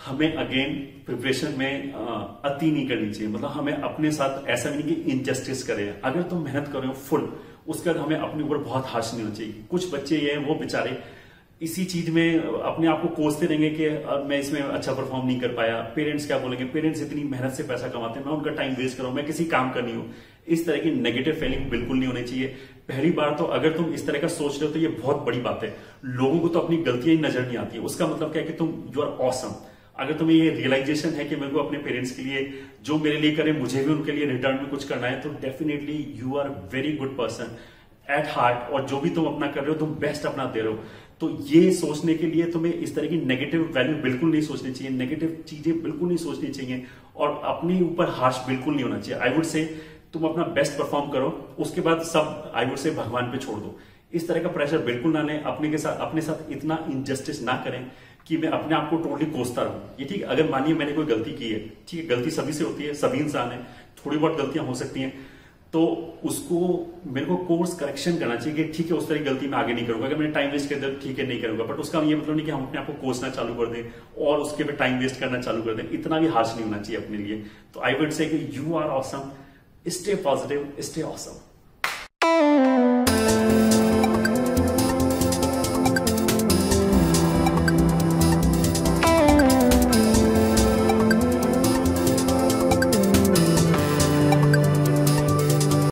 हमें again preparation में अति नहीं करनी चाहिए। मतलब हमें अपने साथ ऐसा नहीं कि इनजस्टिस करें। अगर तुम मेहनत कर रहे हो फुल, उसके बाद हमें अपने ऊपर बहुत हार्श नहीं होना चाहिए। कुछ बच्चे ये हैं वो बेचारे इसी चीज में अपने आप को कोसते रहेंगे कि मैं इसमें अच्छा परफॉर्म नहीं कर पाया, पेरेंट्स क्या बोलेंगे, पेरेंट्स इतनी मेहनत से पैसा कमाते हैं, मैं उनका टाइम वेस्ट कर रहा हूं, मैं किसी काम का नहीं हूं। इस तरह की नेगेटिव फीलिंग बिल्कुल नहीं होनी चाहिए। पहली बार तो अगर तुम इस तरह का सोच रहे हो तो ये बहुत बड़ी बात है। लोगों को तो अपनी गलतियां ही नजर नहीं आती है। उसका मतलब क्या है कि तुम यू आर ऑसम। अगर तुम्हें ये रियलाइजेशन है कि मेरे को अपने पेरेंट्स के लिए जो मेरे लिए करे मुझे भी उनके लिए रिटर्न में कुछ करना है, तो definitely you are very good person at heart. और जो भी तुम अपना कर रहे हो तुम बेस्ट अपना दे रहे हो। तो ये सोचने के लिए तुम्हें इस तरह की नेगेटिव वैल्यू बिल्कुल नहीं सोचनी चाहिए, नेगेटिव चीजें बिल्कुल नहीं सोचनी चाहिए और अपने ऊपर हार्श बिल्कुल नहीं होना चाहिए। आई वुड से तुम अपना बेस्ट परफॉर्म करो, उसके बाद सब आई वुड से भगवान पे छोड़ दो। इस तरह का प्रेशर बिल्कुल ना लें। अपने साथ इतना इनजस्टिस ना करें कि मैं अपने आप को टोटली कोसता रहूं। ये ठीक, अगर मानिए मैंने कोई गलती की है, ठीक है, गलती सभी से होती है, सभी इंसान है, थोड़ी बहुत गलतियां हो सकती हैं, तो उसको मेरे को कोर्स करेक्शन करना चाहिए कि ठीक है उस तरह की गलती मैं आगे नहीं करूंगा। अगर मैंने टाइम वेस्ट कर दिया ठीक है नहीं करूंगा, बट उसका ये मतलब नहीं कि हम अपने आप को कोसना चालू कर दें और उसके पे टाइम वेस्ट करना चालू कर दें। इतना भी हार्श नहीं होना चाहिए अपने लिए। तो आई वुड से कि you are awesome, stay positive, stay awesome.